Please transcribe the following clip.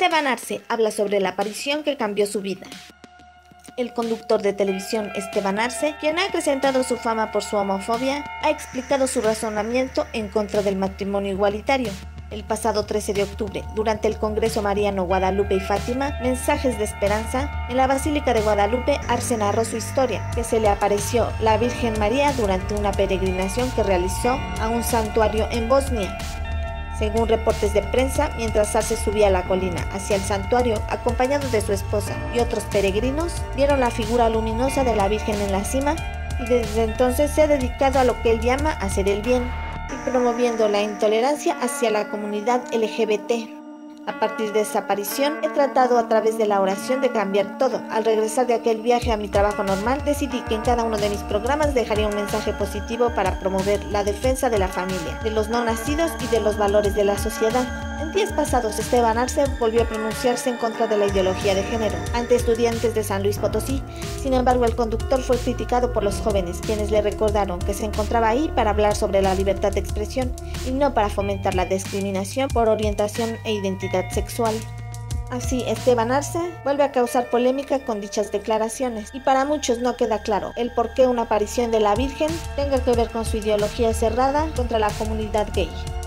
Esteban Arce habla sobre la aparición que cambió su vida. El conductor de televisión Esteban Arce, quien ha acrecentado su fama por su homofobia, ha explicado su razonamiento en contra del matrimonio igualitario. El pasado 13 de octubre, durante el Congreso Mariano Guadalupe y Fátima, Mensajes de Esperanza, en la Basílica de Guadalupe, Arce narró su historia, que se le apareció la Virgen María durante una peregrinación que realizó a un santuario en Bosnia. Según reportes de prensa, mientras Arce subía la colina hacia el santuario, acompañado de su esposa y otros peregrinos, vieron la figura luminosa de la Virgen en la cima y desde entonces se ha dedicado a lo que él llama hacer el bien y promoviendo la intolerancia hacia la comunidad LGBT. A partir de esa aparición, he tratado a través de la oración de cambiar todo. Al regresar de aquel viaje a mi trabajo normal, decidí que en cada uno de mis programas dejaría un mensaje positivo para promover la defensa de la familia, de los no nacidos y de los valores de la sociedad. En días pasados, Esteban Arce volvió a pronunciarse en contra de la ideología de género ante estudiantes de San Luis Potosí. Sin embargo, el conductor fue criticado por los jóvenes, quienes le recordaron que se encontraba ahí para hablar sobre la libertad de expresión y no para fomentar la discriminación por orientación e identidad sexual. Así, Esteban Arce vuelve a causar polémica con dichas declaraciones y para muchos no queda claro el por qué una aparición de la Virgen tenga que ver con su ideología cerrada contra la comunidad gay.